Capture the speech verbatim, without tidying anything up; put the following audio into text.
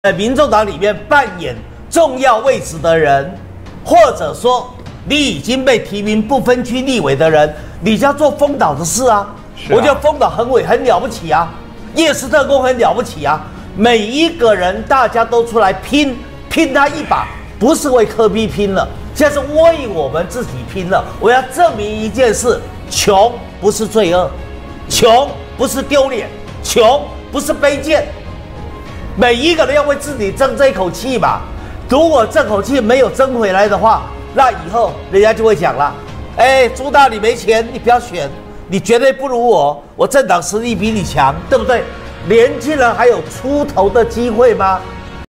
在民众党里面扮演重要位置的人，或者说你已经被提名不分区立委的人，你就要做封岛的事啊！啊我觉得封岛很伟很了不起啊，夜市特工很了不起啊！每一个人大家都出来拼拼他一把，不是为柯 P 拼了，现在是为我们自己拼了。我要证明一件事：穷不是罪恶，穷不是丢脸，穷不是卑贱。每一个人要为自己争这一口气嘛。如果这口气没有争回来的话，那以后人家就会讲了：哎，朱大你没钱，你不要选，你绝对不如我，我政党实力比你强，对不对？年轻人还有出头的机会吗？